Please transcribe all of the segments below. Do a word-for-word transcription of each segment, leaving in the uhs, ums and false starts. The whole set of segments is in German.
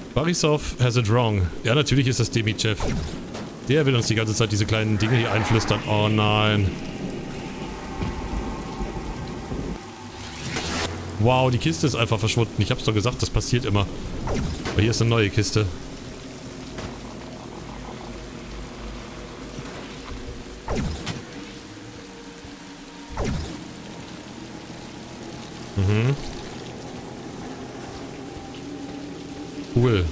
Borisov has it wrong. Ja, natürlich ist das Demichev. Der will uns die ganze Zeit diese kleinen Dinge hier einflüstern. Oh nein. Wow, die Kiste ist einfach verschwunden. Ich hab's doch gesagt, das passiert immer. Aber hier ist eine neue Kiste. Mhm. Cool.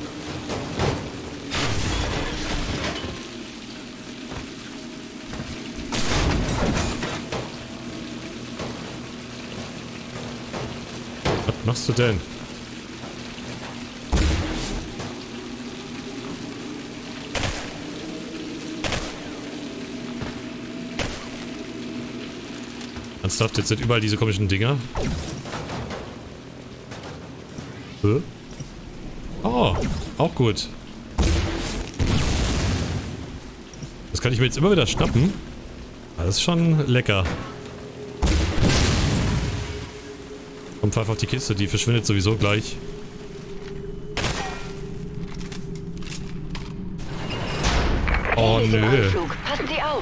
Was machst du denn? Ernsthaft, jetzt sind überall diese komischen Dinger. Hä? Oh, auch gut. Das kann ich mir jetzt immer wieder schnappen. Das ist schon lecker. Komm, pfeif auf die Kiste, die verschwindet sowieso gleich. Oh nö. Passen Sie auf.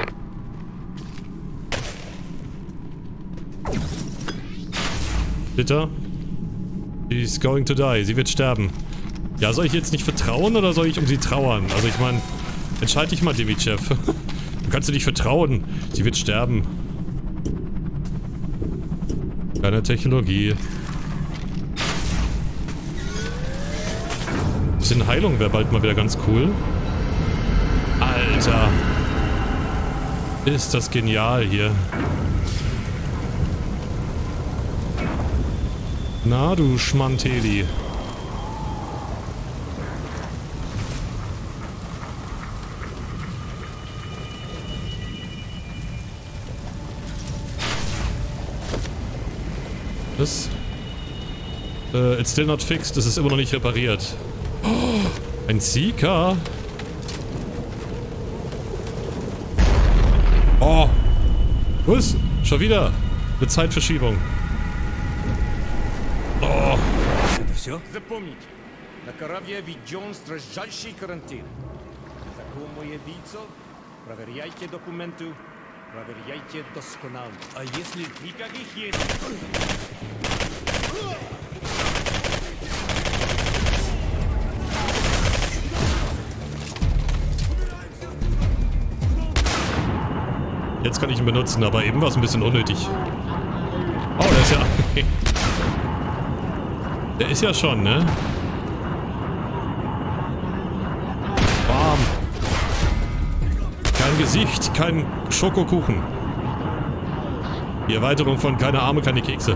Bitte? She's going to die. Sie wird sterben. Ja, soll ich jetzt nicht vertrauen oder soll ich um sie trauern? Also ich meine, entscheide dich mal, Demichev. Du kannst du nicht vertrauen. Sie wird sterben. Keine Technologie. Bisschen Heilung wäre bald mal wieder ganz cool. Alter. Ist das genial hier. Na, du Schmanteli. Das? Äh, it's still not fixed. Das ist immer noch nicht repariert. Oh, ein Seeker. Oh. Was? Schon wieder. Eine Zeitverschiebung. Oh. Это все? Запомните, на корабле введен строжайший карантин. Знакомое лицо, проверяйте документы, проверяйте досконально. А если... Никаких есть. Jetzt kann ich ihn benutzen, aber eben war es ein bisschen unnötig. Oh, der ist ja... Der ist ja schon, ne? Bam. Kein Gesicht, kein Schokokuchen. Die Erweiterung von keine Arme, keine Kekse.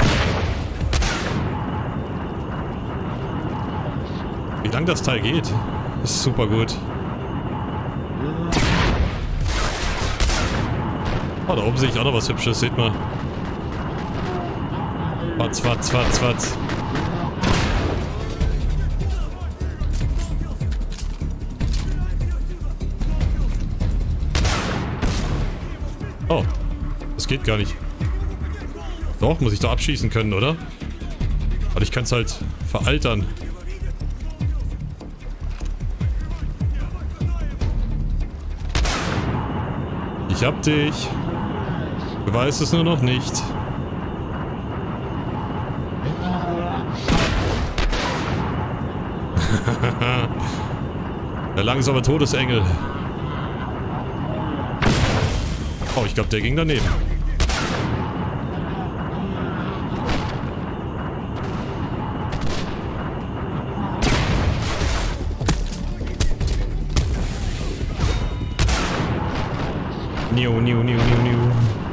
Wie lang das Teil geht, ist super gut. Oh, da oben sehe ich auch noch was Hübsches, seht mal. Watz, watz, watz, watz. Oh, das geht gar nicht. Doch, muss ich doch abschießen können, oder? Aber ich kann es halt veraltern. Ich hab dich. Du weißt es nur noch nicht. Der langsame Todesengel. Oh, ich glaube, der ging daneben. Niu, niu, niu, niu, niu.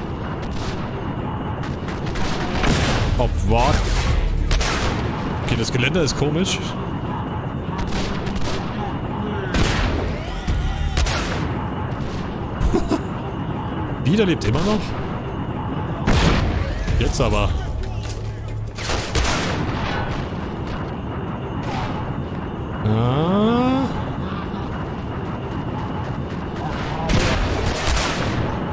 Ob, was? Okay, das Geländer ist komisch. Wieder lebt immer noch? Jetzt aber. Ah.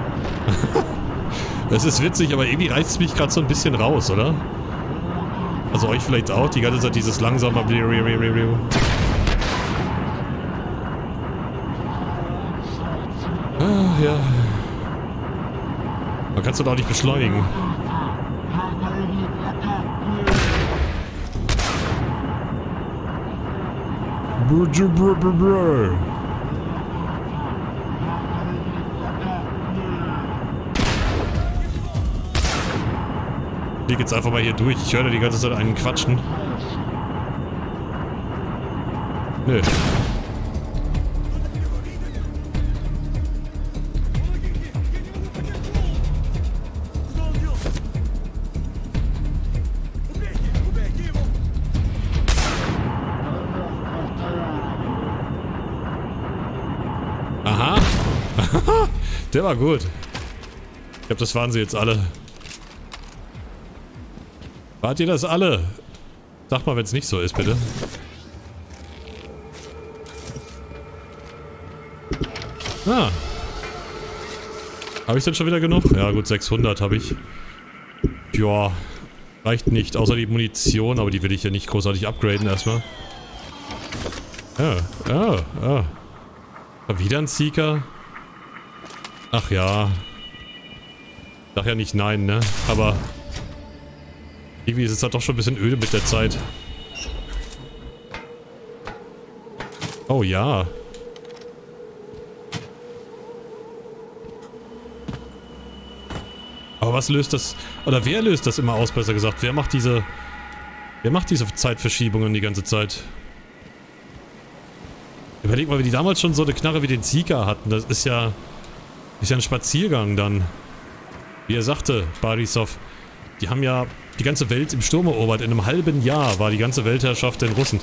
Es ist witzig, aber irgendwie reißt es mich gerade so ein bisschen raus, oder? Also euch vielleicht auch, die ganze Zeit dieses langsame... Ah, ja. Man kann es doch auch nicht beschleunigen. Ich jetzt einfach mal hier durch. Ich höre da die ganze Zeit einen quatschen. Nö. Aha. Der war gut. Ich glaube, das waren sie jetzt alle. Wart ihr das alle? Sag mal, wenn es nicht so ist, bitte. Ah. Habe ich denn schon wieder genug? Ja gut, sechshundert habe ich. Ja, reicht nicht, außer die Munition, aber die will ich ja nicht großartig upgraden erstmal. Ja, ja, ja. War wieder ein Seeker? Ach ja. Sag ja nicht nein, ne? Aber... irgendwie ist es halt doch schon ein bisschen öde mit der Zeit. Oh ja. Aber was löst das... oder wer löst das immer aus, besser gesagt? Wer macht diese... wer macht diese Zeitverschiebungen die ganze Zeit? Überleg mal, wie die damals schon so eine Knarre wie den Seeker hatten. Das ist ja... ist ja ein Spaziergang dann. Wie er sagte, Barisov. Die haben ja die ganze Welt im Sturm erobert. In einem halben Jahr war die ganze Weltherrschaft den Russen.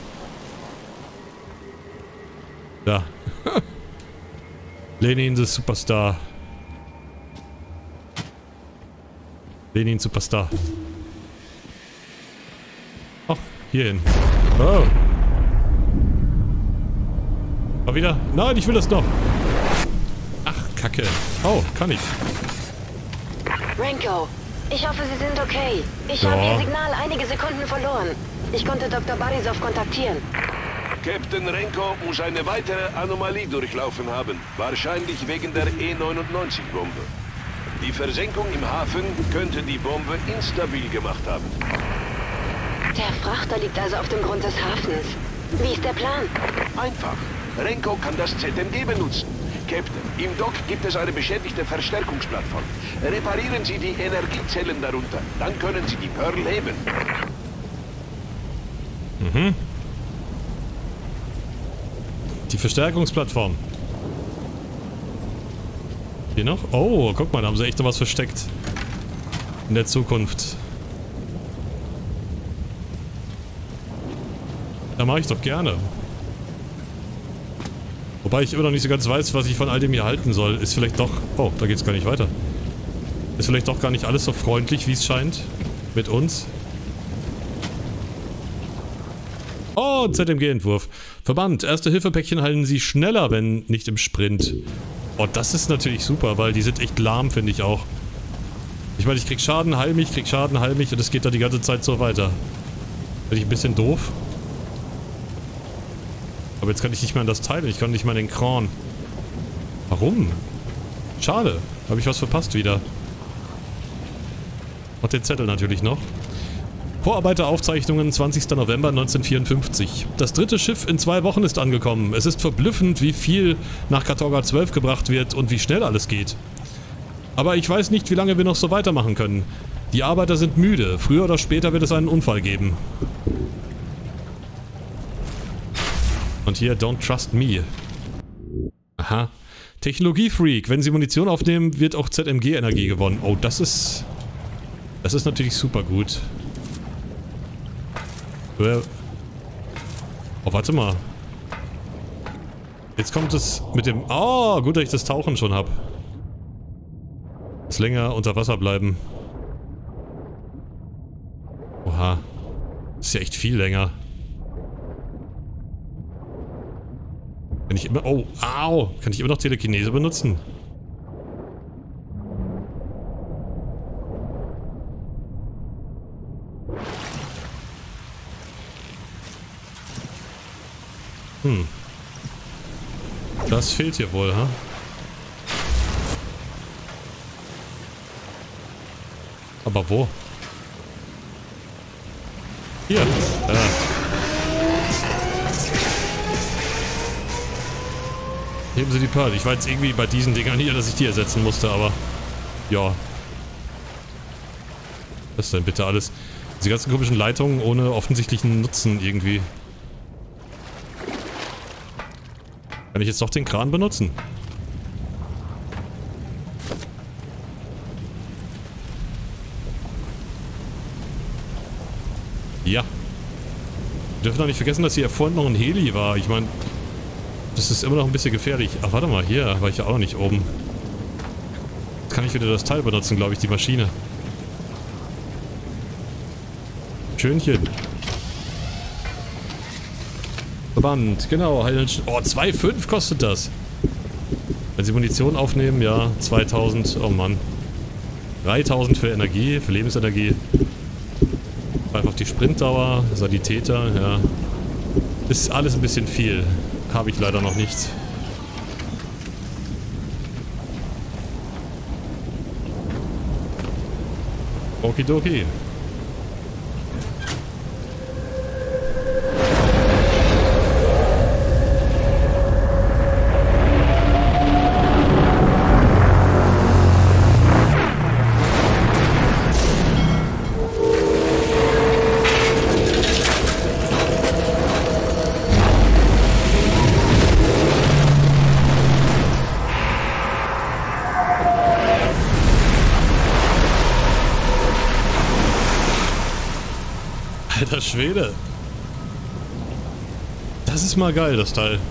Ja. Lenin the Superstar. Lenin Superstar. Ach, hierhin. Oh. Mal wieder? Nein, ich will das noch. Ach, Kacke. Oh, kann ich. Renko, ich hoffe, Sie sind okay. Ich Ja. habe Ihr Signal einige Sekunden verloren. Ich konnte Doktor Barisov kontaktieren. Captain Renko muss eine weitere Anomalie durchlaufen haben. Wahrscheinlich wegen der E neunundneunzig Bombe. Die Versenkung im Hafen könnte die Bombe instabil gemacht haben. Der Frachter liegt also auf dem Grund des Hafens. Wie ist der Plan? Einfach. Renko kann das Z M G benutzen. Captain, im Dock gibt es eine beschädigte Verstärkungsplattform. Reparieren Sie die Energiezellen darunter. Dann können Sie die Pearl heben. Mhm. Die Verstärkungsplattform. Hier noch? Oh, guck mal, da haben sie echt noch was versteckt. In der Zukunft. Da mache ich doch gerne. Wobei ich immer noch nicht so ganz weiß, was ich von all dem hier halten soll. Ist vielleicht doch... oh, da geht's gar nicht weiter. Ist vielleicht doch gar nicht alles so freundlich, wie es scheint. Mit uns. Oh, Z M G-Entwurf. Verband. Erste-Hilfe-Päckchen halten Sie schneller, wenn nicht im Sprint. Oh, das ist natürlich super, weil die sind echt lahm, finde ich auch. Ich meine, ich krieg Schaden, heil mich, krieg Schaden, heil mich und das geht da die ganze Zeit so weiter. Bin ich ein bisschen doof. Aber jetzt kann ich nicht mehr an das teilen, ich kann nicht mehr an den Kran. Warum? Schade. Habe ich was verpasst wieder. Und den Zettel natürlich noch. Vorarbeiteraufzeichnungen, zwanzigster November neunzehnhundertvierundfünfzig. Das dritte Schiff in zwei Wochen ist angekommen. Es ist verblüffend, wie viel nach Katorga zwölf gebracht wird und wie schnell alles geht. Aber ich weiß nicht, wie lange wir noch so weitermachen können. Die Arbeiter sind müde. Früher oder später wird es einen Unfall geben. Und hier, don't trust me. Aha. Technologiefreak. Wenn Sie Munition aufnehmen, wird auch Z M G-Energie gewonnen. Oh, das ist... das ist natürlich super gut. Oh, warte mal. Jetzt kommt es mit dem... oh, gut, dass ich das Tauchen schon habe. Jetzt länger unter Wasser bleiben. Oha. Das ist ja echt viel länger. Kann ich immer... oh, au! Kann ich immer noch Telekinese benutzen? Hm. Das fehlt hier wohl, ha? Aber wo? Hier. Ja. Heben Sie die Pearl. Ich war jetzt irgendwie bei diesen Dingern hier, dass ich die ersetzen musste, aber... Ja. Was ist denn bitte alles? Diese ganzen komischen Leitungen ohne offensichtlichen Nutzen irgendwie. Kann ich jetzt doch den Kran benutzen? Ja. Wir dürfen doch nicht vergessen, dass hier vorhin noch ein Heli war. Ich meine, das ist immer noch ein bisschen gefährlich. Ach, warte mal, hier war ich ja auch noch nicht oben. Jetzt kann ich wieder das Teil benutzen, glaube ich, die Maschine. Schönchen. Verband, genau. Oh, zwei Komma fünf kostet das. Wenn Sie Munition aufnehmen, ja, zweitausend. Oh Mann. dreitausend für Energie, für Lebensenergie. Einfach die Sprintdauer, Sanitäter, ja. Ist alles ein bisschen viel. Habe ich leider noch nicht. Okidoki. Alter Schwede. Das ist mal geil, das Teil.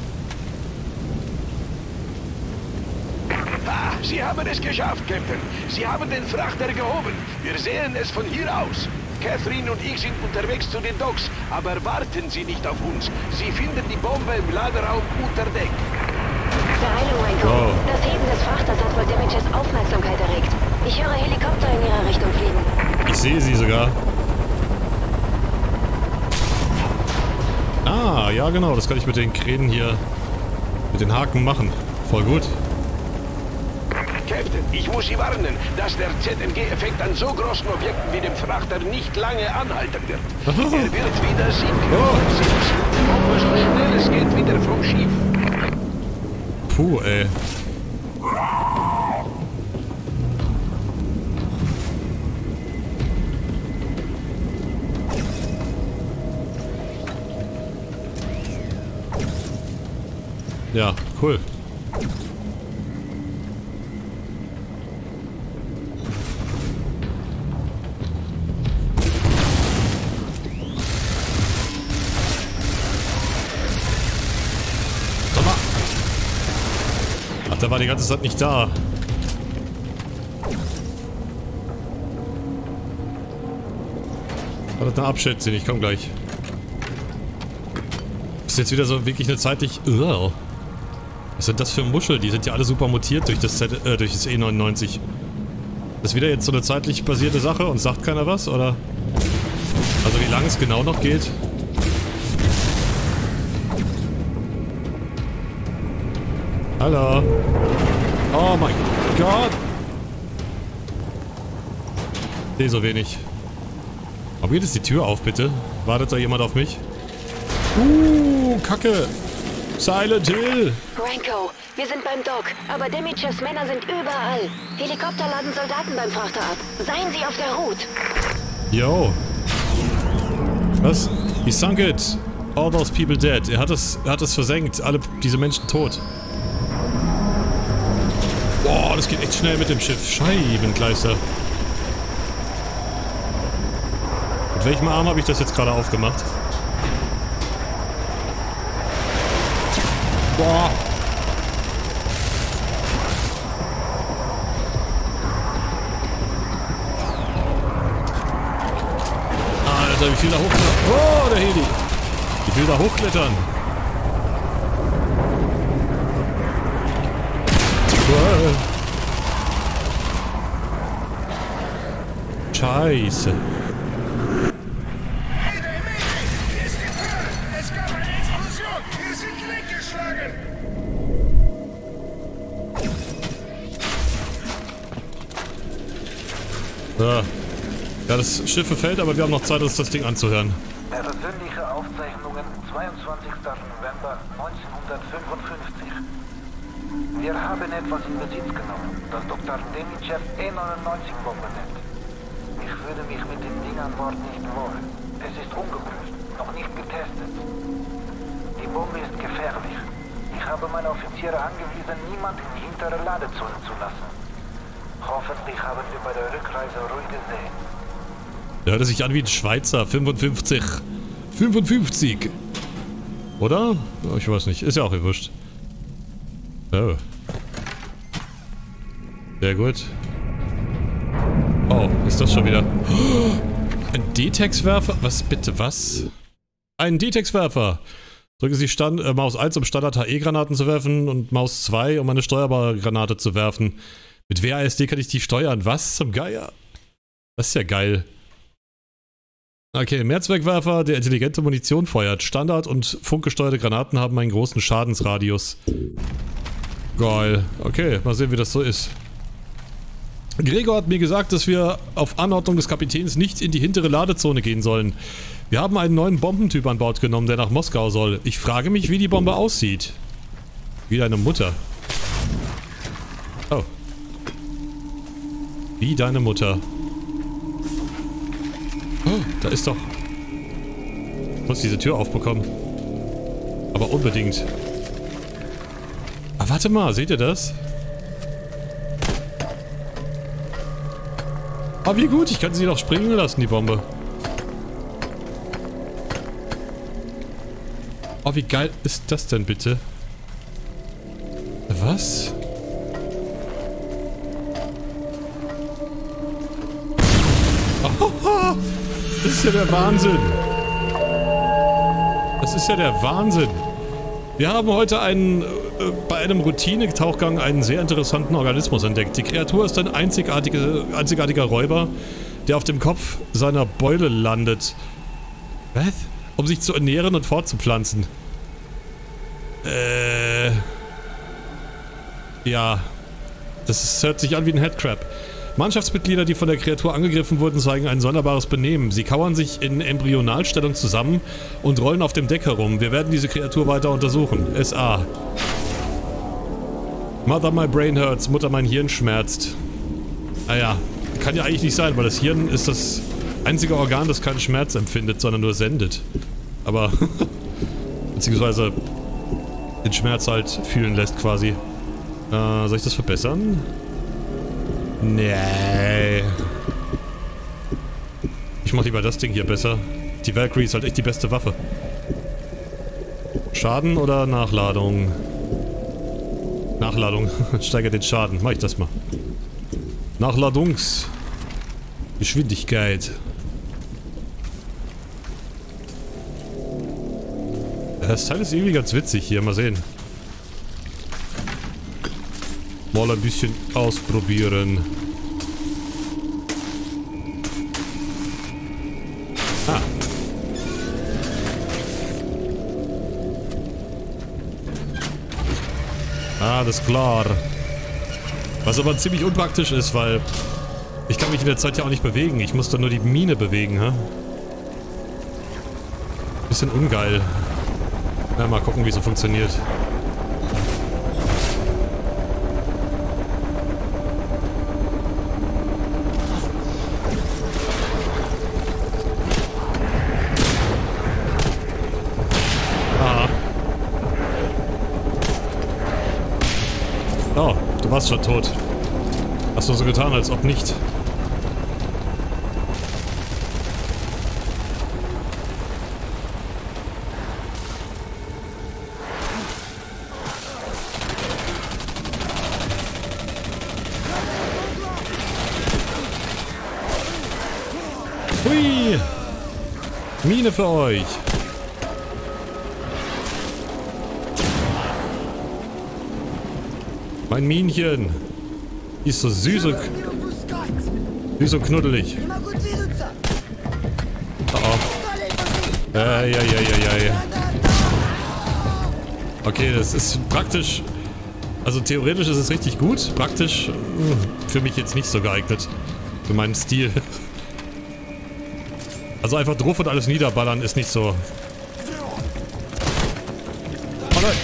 Ah, Sie haben es geschafft, Captain. Sie haben den Frachter gehoben. Wir sehen es von hier aus. Catherine und ich sind unterwegs zu den Docks, aber warten Sie nicht auf uns. Sie finden die Bombe im Laderaum unter Deck. Beeilung, Ranko. Wow. Das Heben des Frachters hat wohl Damages Aufmerksamkeit erregt. Ich höre Helikopter in ihrer Richtung fliegen. Ich sehe sie sogar. Ah, ja genau, das kann ich mit den Kränen hier, mit den Haken machen. Voll gut. Captain, ich muss Sie warnen, dass der Z M G-Effekt an so großen Objekten wie dem Frachter nicht lange anhalten wird. Er wird wieder sinken. Oh. Sie müssen die Bombe so schnell es geht wieder vom Schiff. Puh, ey. Ja, cool. Sommer. Ach, der war die ganze Zeit nicht da. Wartet, eine Abschätzung, ich komm gleich. Ist jetzt wieder so wirklich eine zeitlich... Ugh. Was sind das für Muschel? Die sind ja alle super mutiert durch das, Z äh, durch das E neunundneunzig. Das ist wieder jetzt so eine zeitlich basierte Sache und sagt keiner was, oder? Also wie lange es genau noch geht? Hallo? Oh mein Gott! Ich sehe so wenig. Warum geht jetzt die Tür auf, bitte? Wartet da jemand auf mich? Uh, Kacke! Silent Hill! Ranko, wir sind beim Dock, aber Demichevs Männer sind überall. Helikopter laden Soldaten beim Frachter ab. Seien Sie auf der Route. Yo. Was? He sunk it. All those people dead. Er hat es, er hat es versenkt. Alle diese Menschen tot. Boah, das geht echt schnell mit dem Schiff. Scheibenkleister. Mit welchem Arm habe ich das jetzt gerade aufgemacht? Boah. Alter, wie viel da hochklettern. Oh, der Heli. Wie viel da hochklettern. Wow. Scheiße. Es gab eine Explosion! Ja. Ja, das Schiff verfällt, aber wir haben noch Zeit, uns das Ding anzuhören. Persönliche Aufzeichnungen, zweiundzwanzigster November neunzehnhundertfünfundfünfzig. Wir haben etwas in Besitz genommen, das Doktor Demitschew E neunundneunzig-Bombe nennt. Ich würde mich mit dem Ding an Bord nicht wohl. Es ist ungeprüft, noch nicht getestet. Die Bombe ist gefährlich. Ich habe meine Offiziere angewiesen, niemanden in die hintere Ladezone zu lassen. Hoffentlich haben wir bei der Rückreise ruhig gesehen. Der hört sich an wie ein Schweizer. fünfundfünfzig. fünfundfünfzig. Oder? Ich weiß nicht. Ist ja auch wurscht. Oh. Sehr gut. Oh, ist das schon wieder? Ein D-Tex-Werfer? Was bitte, was? Ein D-Tex-Werfer. Drücken Sie Stand, äh, Maus eins, um Standard-H E-Granaten zu werfen und Maus zwei, um eine steuerbare Granate zu werfen. Mit W A S D kann ich die steuern. Was zum Geier? Das ist ja geil. Okay, Mehrzweckwerfer, der intelligente Munition feuert. Standard- und funkgesteuerte Granaten haben einen großen Schadensradius. Geil. Okay, mal sehen, wie das so ist. Gregor hat mir gesagt, dass wir auf Anordnung des Kapitäns nicht in die hintere Ladezone gehen sollen. Wir haben einen neuen Bombentyp an Bord genommen, der nach Moskau soll. Ich frage mich, wie die Bombe aussieht. Wie deine Mutter. Oh. Wie deine Mutter. Oh, da ist doch... Ich muss diese Tür aufbekommen. Aber unbedingt. Ah, warte mal, seht ihr das? Ah, wie gut, ich kann sie doch springen lassen, die Bombe. Oh, wie geil ist das denn bitte? Was? Oh, das ist ja der Wahnsinn. Das ist ja der Wahnsinn. Wir haben heute einen, äh, bei einem Routine-Tauchgang einen sehr interessanten Organismus entdeckt. Die Kreatur ist ein einzigartige, einzigartiger Räuber, der auf dem Kopf seiner Beule landet. Was? Um sich zu ernähren und fortzupflanzen. Äh... Ja. Das ist, hört sich an wie ein Headcrab. Mannschaftsmitglieder, die von der Kreatur angegriffen wurden, zeigen ein sonderbares Benehmen. Sie kauern sich in Embryonalstellung zusammen und rollen auf dem Deck herum. Wir werden diese Kreatur weiter untersuchen. S A. Mother, my brain hurts. Mutter, mein Hirn schmerzt. Naja, kann ja eigentlich nicht sein, weil das Hirn ist das einzige Organ, das keinen Schmerz empfindet, sondern nur sendet. Aber, beziehungsweise den Schmerz halt fühlen lässt quasi. Äh, soll ich das verbessern? Nee. Ich mach lieber das Ding hier besser. Die Valkyrie ist halt echt die beste Waffe. Schaden oder Nachladung? Nachladung. Steigert den Schaden. Mach ich das mal. Nachladungsgeschwindigkeit. Das Teil ist irgendwie ganz witzig hier. Mal sehen. Mal ein bisschen ausprobieren. Ah. Ah, das ist klar. Was aber ziemlich unpraktisch ist, weil ich kann mich in der Zeit ja auch nicht bewegen. Ich muss dann nur die Mine bewegen, hä? Bisschen ungeil. Na, mal gucken, wie es so funktioniert. Oh, du warst schon tot. Hast du so getan, als ob nicht. Hui! Mine für euch! Mein Minchen. Die ist so süß und, süß und knuddelig. Oh oh. Äh, ja, ja, ja, ja, ja. Okay, das ist praktisch. Also theoretisch ist es richtig gut. Praktisch mh, für mich jetzt nicht so geeignet. Für meinen Stil. Also einfach drauf und alles niederballern ist nicht so. Oh nein!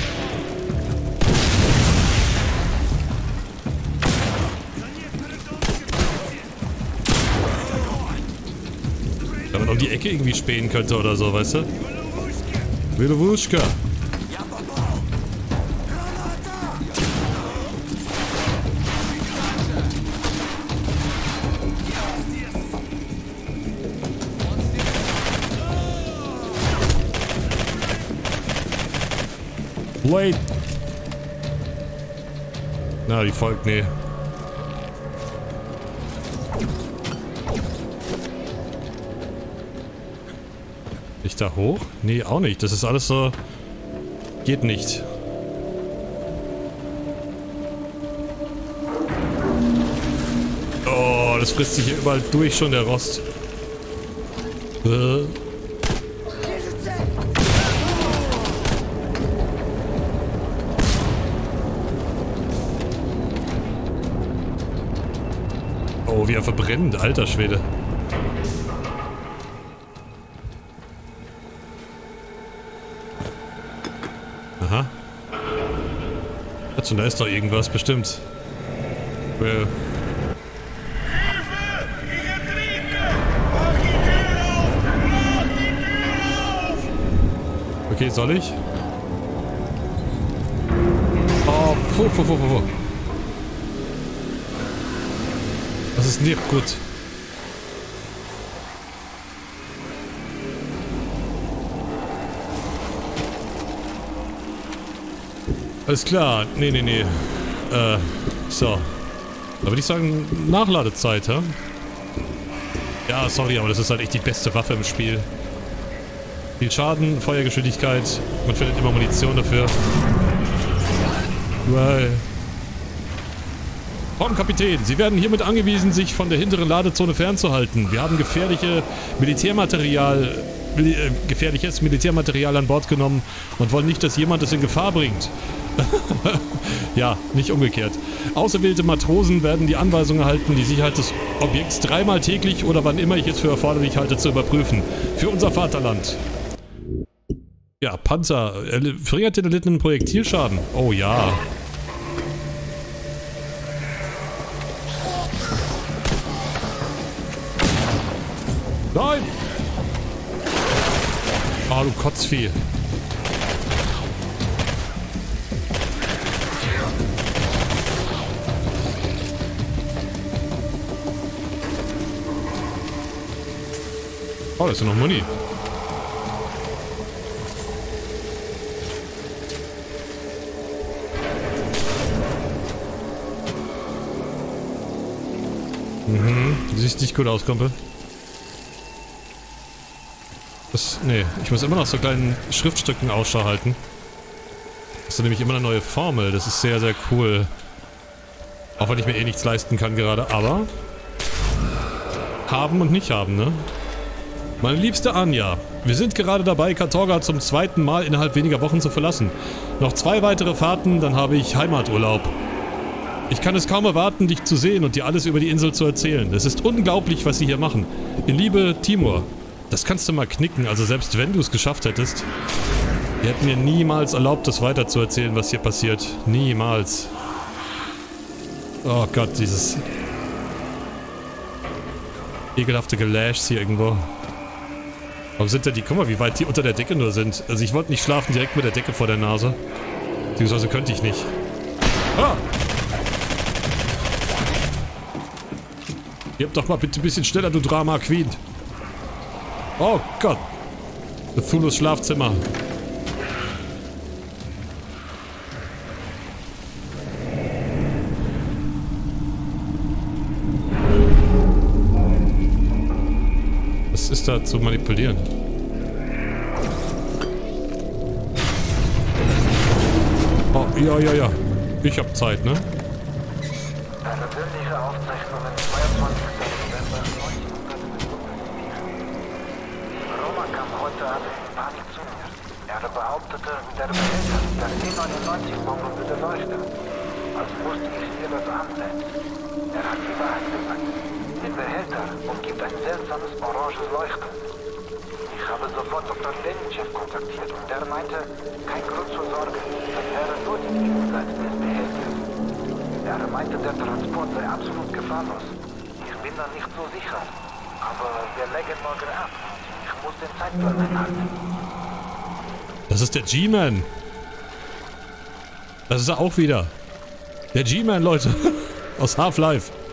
Wenn man um die Ecke irgendwie spähen könnte oder so, weißt du? Wilowuschka. Wait. Na, die folgt, nee. Nicht da hoch? Nee, auch nicht. Das ist alles so... Geht nicht. Oh, das frisst sich hier überall durch schon, der Rost. Äh. Oh, wie er verbrennt, alter Schwede. Aha. Und da ist doch irgendwas, bestimmt. Well. Okay, soll ich? Oh, puh, puh, puh, puh. Das ist nicht gut. Alles klar. Nee, nee, nee. Äh, so. Da würde ich sagen, Nachladezeit, hä? Ja, sorry, aber das ist halt echt die beste Waffe im Spiel. Viel Schaden, Feuergeschwindigkeit. Man findet immer Munition dafür. Well. Kapitän, Sie werden hiermit angewiesen, sich von der hinteren Ladezone fernzuhalten. Wir haben gefährliche Militärmaterial, mili äh, gefährliches Militärmaterial an Bord genommen und wollen nicht, dass jemand es in Gefahr bringt. Ja, nicht umgekehrt. Auserwählte Matrosen werden die Anweisung erhalten, die Sicherheit des Objekts dreimal täglich oder wann immer ich es für erforderlich halte, zu überprüfen. Für unser Vaterland. Ja, Panzer. Verringert den erlittenen Projektilschaden. Oh ja. Nein! Oh, du Kotzvieh. Oh, da ist ja noch Muni. Mhm, du siehst nicht gut aus, Kumpel. Das, nee, ich muss immer noch so kleinen Schriftstücken Ausschau halten. Das ist nämlich immer eine neue Formel. Das ist sehr, sehr cool. Auch wenn ich mir eh nichts leisten kann gerade, aber... Haben und nicht haben, ne? Meine liebste Anja, wir sind gerade dabei, Katorga zum zweiten Mal innerhalb weniger Wochen zu verlassen. Noch zwei weitere Fahrten, dann habe ich Heimaturlaub. Ich kann es kaum erwarten, dich zu sehen und dir alles über die Insel zu erzählen. Es ist unglaublich, was sie hier machen. In Liebe, Timur. Das kannst du mal knicken, also selbst wenn du es geschafft hättest. Wir hätten mir niemals erlaubt, das weiter zu erzählen, was hier passiert. Niemals. Oh Gott, dieses... ekelhafte Gelashs hier irgendwo. Warum sind denn die... Guck mal, wie weit die unter der Decke nur sind. Also ich wollte nicht schlafen direkt mit der Decke vor der Nase. Beziehungsweise könnte ich nicht. Ah! Gib doch mal bitte ein bisschen schneller, du Drama Queen. Oh Gott. Cthulhus Schlafzimmer. Was ist da zu manipulieren? Oh, ja, ja, ja. Ich hab Zeit, ne? Persönliche Aufzeichnungen zweiundzwanzigsten November neunzehnhundertfünfundfünfzig. Roma kam heute Abend in Panik zu mir. Er behauptete, der Behälter der E neunundneunzig-Bombe würde leuchten. Also musste ich ihr das ansehen. Er hat die Wahrheit gesagt. Den Behälter umgibt ein seltsames oranges Leuchten. Ich habe sofort Doktor Demitschew kontaktiert und der meinte, kein Grund zur Sorge. Das wäre nur die Innenseite des Behälters. Er meinte, der Transport sei absolut gefahrlos. Ich bin da nicht so sicher. Aber wir legen morgen ab. Ich muss den Zeitplan einhalten. Das ist der G-Man. Das ist er auch wieder. Der G-Man, Leute. Aus Half-Life.